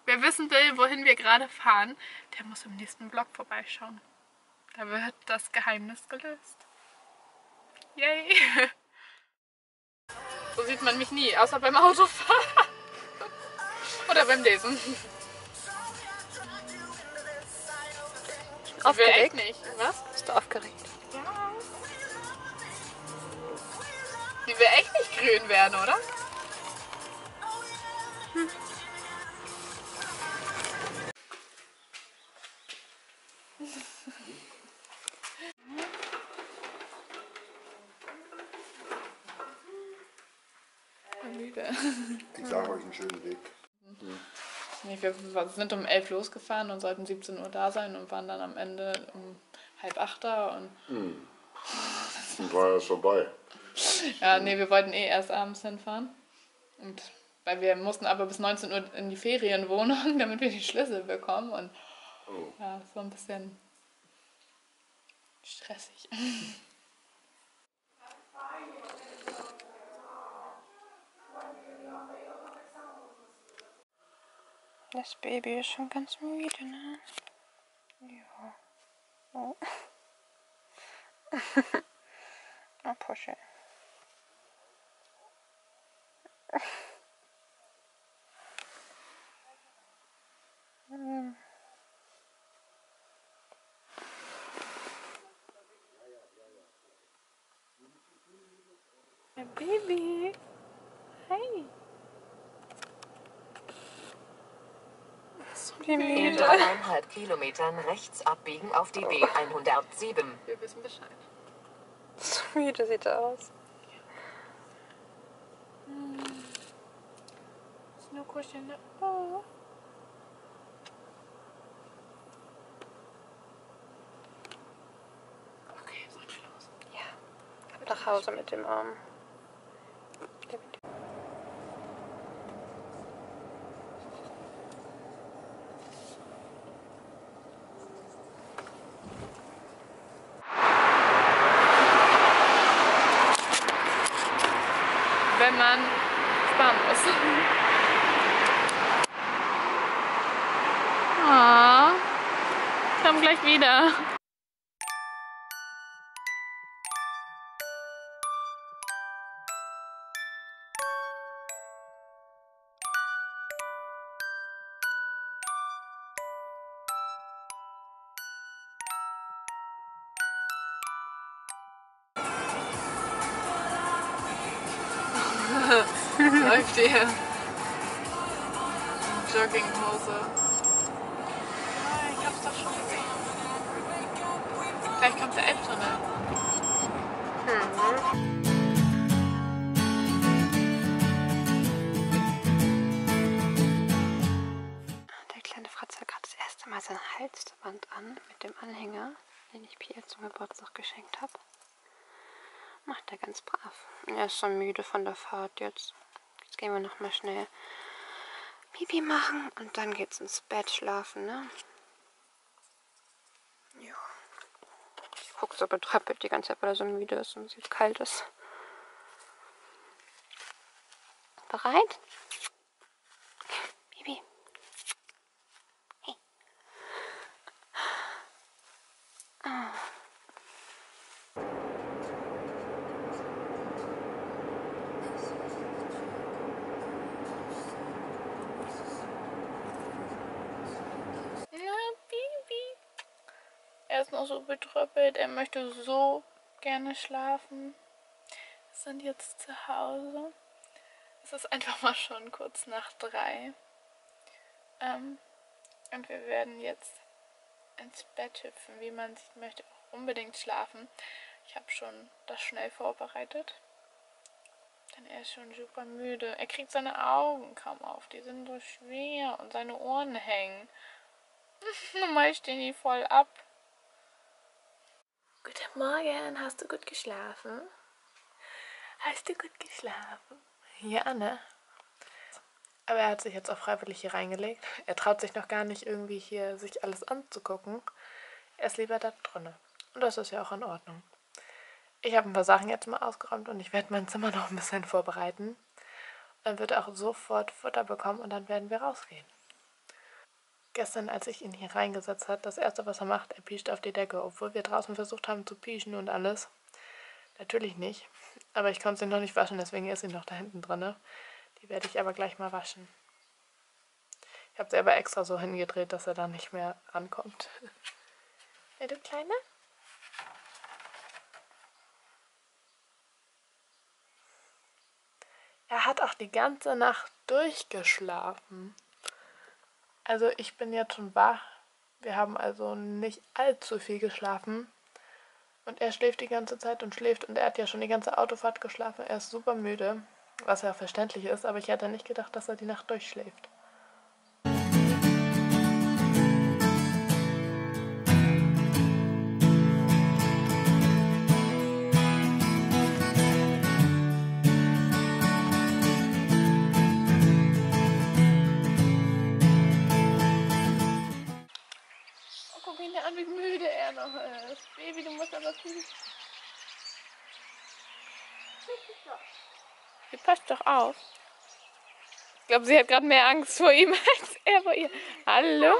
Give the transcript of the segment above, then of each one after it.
Wer wissen will, wohin wir gerade fahren, der muss im nächsten Vlog vorbeischauen. Da wird das Geheimnis gelöst. Yay! So sieht man mich nie, außer beim Autofahren. Oder beim Lesen. Aufgeregt? Echt nicht. Was? Bist du aufgeregt? Ja. Die will echt nicht grün werden, oder? Müde. Ich sage euch einen schönen Weg. Nee, wir sind um 11 losgefahren und sollten 17 Uhr da sein und waren dann am Ende um 7:30 da. Und Und war das vorbei. ja, nee, wir wollten eh erst abends hinfahren. Und weil wir mussten aber bis 19 Uhr in die Ferienwohnung, damit wir die Schlüssel bekommen. Und ja, das war ein bisschen stressig. Das Baby ist schon ganz müde, ne? Ja. Oh. Oh, Puschel. Mein Baby. Hey. Wie In müde. 3,5 Kilometern rechts abbiegen auf die B107. Wir wissen Bescheid. So müde sieht er aus. Ist nur kuscheln. Oh. Okay, sollen wir los? Ja. Ab nach Hause mit dem Arm. Wenn man sparen muss. Ah, komm gleich wieder. Läuft hier. Jogginghose. Ah, ich hab's doch schon gesehen. Gleich kommt der Elbtunnel. Der kleine Fratz hat gerade das erste Mal sein Halsband an mit dem Anhänger, den ich Pia zum Geburtstag geschenkt habe. Macht er ganz brav. Er ist so müde von der Fahrt jetzt. Jetzt gehen wir noch mal schnell Pipi machen und dann geht's ins Bett schlafen, ne? Ja. Ich gucke so betröppelt die ganze Zeit, weil er so müde ist und es kalt ist. Bereit? Bibi. Hey. Ah. Na, Baby. Er ist noch so betröppelt. Er möchte so gerne schlafen. Wir sind jetzt zu Hause. Es ist einfach mal schon kurz nach 3. Und wir werden jetzt ins Bett hüpfen, wie man sieht, möchte auch unbedingt schlafen. Ich habe schon das schnell vorbereitet. Denn er ist schon super müde. Er kriegt seine Augen kaum auf. Die sind so schwer und seine Ohren hängen. Normal stehen die voll ab. Guten Morgen, hast du gut geschlafen? Hast du gut geschlafen? Ja, ne? Aber er hat sich jetzt auch freiwillig hier reingelegt. Er traut sich noch gar nicht irgendwie hier sich alles anzugucken. Er ist lieber da drinnen. Und das ist ja auch in Ordnung. Ich habe ein paar Sachen jetzt mal ausgeräumt und ich werde mein Zimmer noch ein bisschen vorbereiten. Dann wird er auch sofort Futter bekommen und dann werden wir rausgehen. Gestern, als ich ihn hier reingesetzt habe, das erste, was er macht, er piescht auf die Decke, obwohl wir draußen versucht haben zu pieschen und alles. Natürlich nicht, aber ich konnte sie noch nicht waschen, deswegen ist sie noch da hinten drin. Die werde ich aber gleich mal waschen. Ich habe sie aber extra so hingedreht, dass er da nicht mehr rankommt. Ja, du Kleine? Er hat auch die ganze Nacht durchgeschlafen. Also ich bin jetzt schon wach. Wir haben also nicht allzu viel geschlafen. Und er schläft die ganze Zeit und schläft. Und er hat ja schon die ganze Autofahrt geschlafen. Er ist super müde, was ja verständlich ist. Aber ich hätte nicht gedacht, dass er die Nacht durchschläft. Guck ihn an, wie müde er noch ist. Baby, du musst aber viel. Sie passt doch auf. Ich glaube, sie hat gerade mehr Angst vor ihm als er vor ihr. Hallo?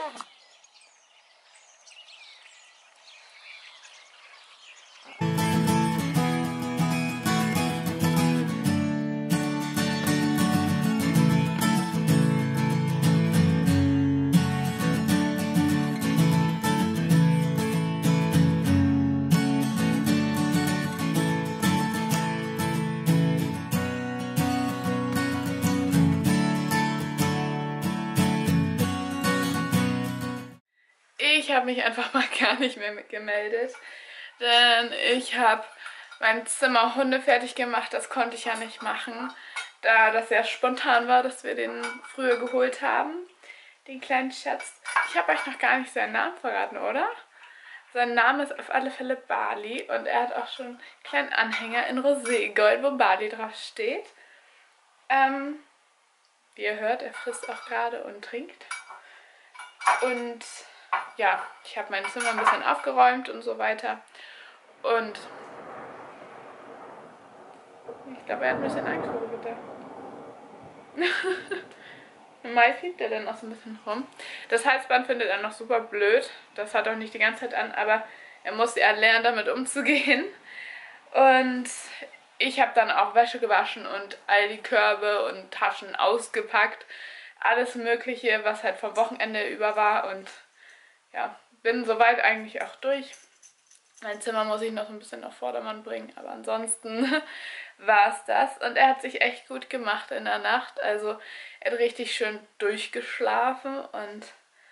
Ich habe mich einfach mal gar nicht mehr gemeldet, denn ich habe mein Zimmer Hunde fertig gemacht. Das konnte ich ja nicht machen, da das sehr spontan war, dass wir den früher geholt haben, den kleinen Schatz. Ich habe euch noch gar nicht seinen Namen verraten, oder? Sein Name ist auf alle Fälle Bali und er hat auch schon einen kleinen Anhänger in Roségold, wo Bali drauf steht. Wie ihr hört, er frisst auch gerade und trinkt. Und ja, ich habe mein Zimmer ein bisschen aufgeräumt und so weiter. Und ich glaube, er hat ein bisschen Angst vor Gewitter. Normal fliegt er dann auch so ein bisschen rum. Das Halsband findet er noch super blöd. Das hat auch nicht die ganze Zeit an, aber er muss ja lernen, damit umzugehen. Und ich habe dann auch Wäsche gewaschen und all die Körbe und Taschen ausgepackt. Alles Mögliche, was halt vom Wochenende über war. Und ja, bin soweit eigentlich auch durch. Mein Zimmer muss ich noch so ein bisschen auf Vordermann bringen, aber ansonsten war es das. Und er hat sich echt gut gemacht in der Nacht. Also er hat richtig schön durchgeschlafen und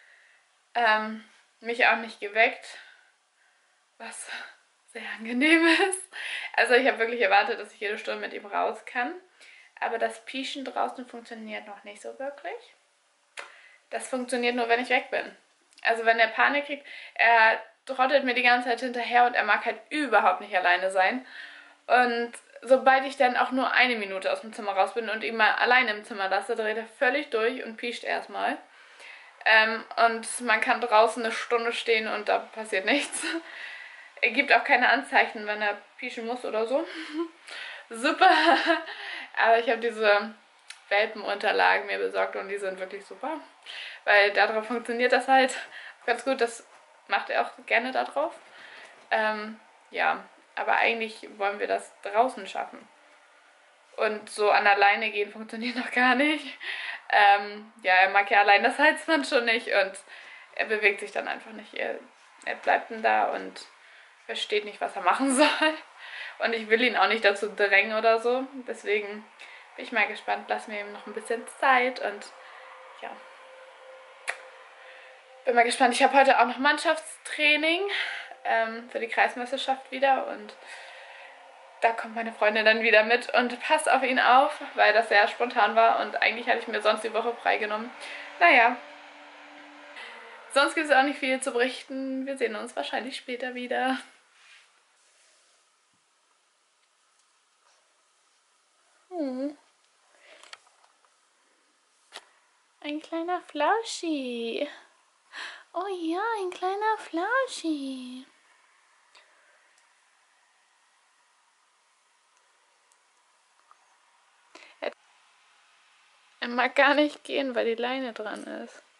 mich auch nicht geweckt, was sehr angenehm ist. Also ich habe wirklich erwartet, dass ich jede Stunde mit ihm raus kann. Aber das Pieschen draußen funktioniert noch nicht so wirklich. Das funktioniert nur, wenn ich weg bin. Also wenn er Panik kriegt, er trottet mir die ganze Zeit hinterher und er mag halt überhaupt nicht alleine sein. Und sobald ich dann auch nur eine Minute aus dem Zimmer raus bin und ihn mal alleine im Zimmer lasse, dreht er völlig durch und piescht erstmal. Und man kann draußen eine Stunde stehen und da passiert nichts. Er gibt auch keine Anzeichen, wenn er pieschen muss oder so. Super. Aber ich habe diese Welpenunterlagen mir besorgt und die sind wirklich super. Weil darauf funktioniert das halt ganz gut. Das macht er auch gerne da drauf. Ja, aber eigentlich wollen wir das draußen schaffen. Und so an der Leine gehen funktioniert noch gar nicht. Ja, er mag ja allein das Halsband schon nicht und er bewegt sich dann einfach nicht. Er bleibt dann da und versteht nicht, was er machen soll. Und ich will ihn auch nicht dazu drängen oder so. Deswegen bin ich mal gespannt. Lassen wir ihm noch ein bisschen Zeit und ja. Bin mal gespannt. Ich habe heute auch noch Mannschaftstraining für die Kreismeisterschaft wieder und da kommt meine Freundin dann wieder mit und passt auf ihn auf, weil das sehr spontan war und eigentlich hatte ich mir sonst die Woche freigenommen. Naja, sonst gibt es auch nicht viel zu berichten. Wir sehen uns wahrscheinlich später wieder. Ein kleiner Flauschi. Oh ja, ein kleiner Flauschi. Er mag gar nicht gehen, weil die Leine dran ist.